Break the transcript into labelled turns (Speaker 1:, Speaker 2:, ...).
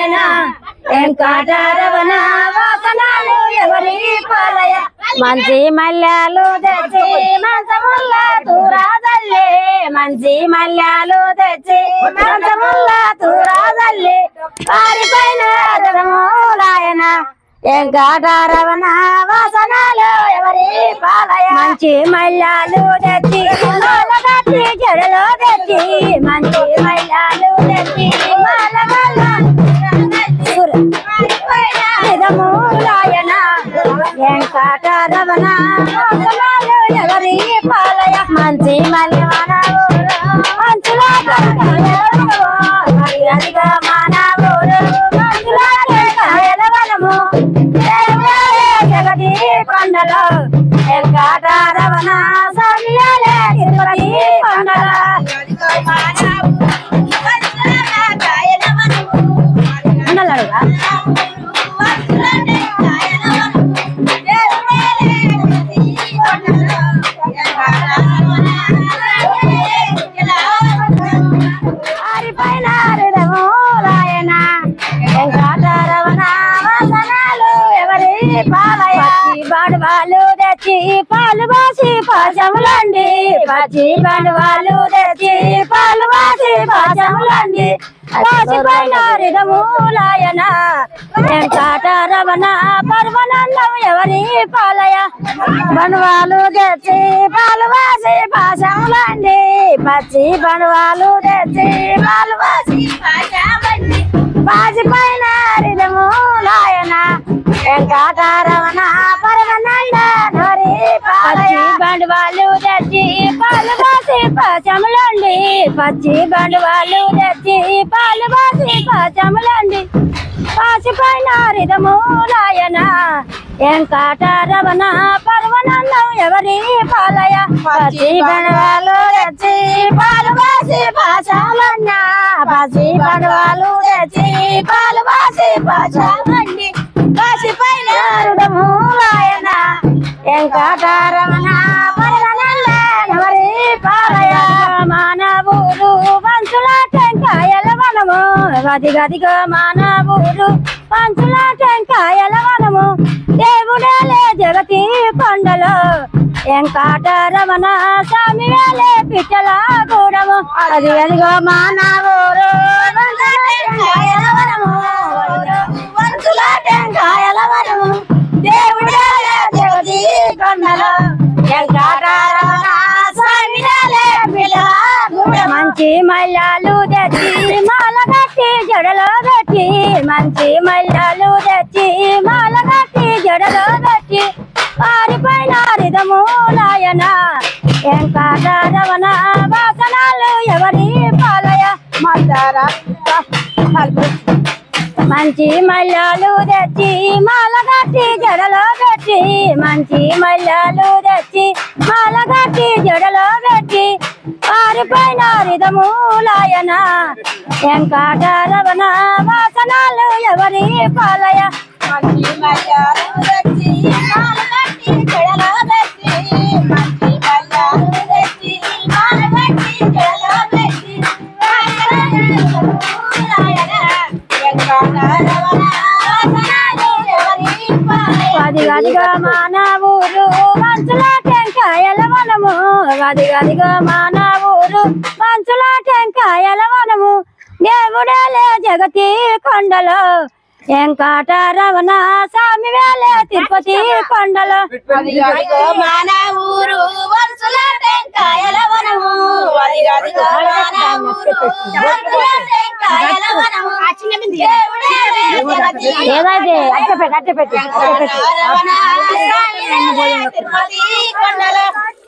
Speaker 1: మూలాయన వెంకటరమణ వాసనాలు ఎవరి పాలయ మంచి మల్యాలు తెచ్చి మంచముల్ల తూరాదల్లి మంచి మల్యాలు తెచ్చి మంచముల్ల తూరాదల్లి వారిపైన మూలాయన వెంకటరమణ వాసనాలు ఎవరి పాలయ మంచి మల్యాలు తెచ్చి మాలగట్టి జడలో తెచ్చి మంచి మల్యాలు తెచ్చి మూలాయన వెంకటరమణ వాసనాలు ఎవరి పాలయ మంచి మల్యవన మంచులా మానవుడు మంచులా కాయలవనము జగతి కొండలో వెంకటరమణ స్వామియాలే తిరుపతి కొండలో బండవాళ్ళు తెచ్చి పాలు బాసి పాశములండి పచ్చి బండవాళ్ళు తెచ్చి పాలు బాసి పాశములండి రాసి పైన మూలాయన వెంకటరమణ పర్వనందం ఎవరి పాలయ బండవాళ్ళు తెచ్చి పాలు బాసి పాశములండి పచ్చి బండవాళ్ళు తెచ్చి పాలు బాసి పాశములండి బాసి పైన మూలాయన వెంకటరమణ పర్వనంద నరి పాలయ బండవాళ్ళు తెచ్చి పాలు బాసి పాశములండి పచ్చి బండవాళ్ళు తెచ్చి పాలు బాసి పాశములండి పాసి పైన మూలాయన వెంకటరమణ పర్వనందం ఎవరి పాలయ పచ్చి బండవాళ్ళు తెచ్చి పాలు బాసి పాశములన్న పచ్చి బండవాళ్ళు తెచ్చి పాలు బాసి పాశములండి కాశీ పైన మూలాయన వెంకటరమణ పర్వనంద ఎవరి పాలయ మానవుడు పంచుల టెంకాయల వనము గది గదిగా మానవుడు పంచుల టెంకాయల వనము దేవుడేలే జగతి కొండలో వెంకటరమణ స్వామి వేలే పిట్టల కూడము అది గదిగో మానవుడు టెంకాయల వనము టెంకాయల వనము దేవుడేలే జగతి కొండలో వెంకటరమణ స్వామి వేలే పిట్టల మంచి మల్యాలు తెచ్చి మాల కట్టి జడలో పెట్టి మంచి మల్యాలు తెచ్చి మాల కట్టి జడలో పెట్టి వారిపైన మూలాయన వెంకటరమణ వాసనాలు ఎవరి పాలయ మంచి మల్యాలు తెచ్చి మాల కట్టి జడలో పెట్టి మంచి మల్యాలు తెచ్చి మాల కట్టి జడలో పెట్టి వారిపైన మూలాయన వెంకటరమణ వాసనాలు ఎవరి పాలయ మంచి మల్యాలు తెచ్చి మాల కట్టి జడలో పెట్టి మంచి మల్యాలు తెచ్చి మాల కట్టి జడలో పెట్టి గది గదిగా మానవుడు పంచుల టెంకాయల వనము గది గదిగా మానవుడు పంచుల టెంకాయల వనము దేవుడేలే జగతి కొండలో వెంకటరమణ స్వామి వేలే తిరుపతి కొండలో మానవుడు పంచుల టెంకాయల వనము ఏదైతే అట్ట పెట్టి